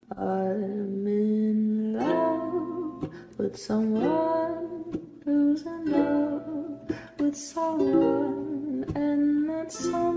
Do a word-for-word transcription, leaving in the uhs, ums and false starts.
I'm in love with someone who's in love with someone, and that someone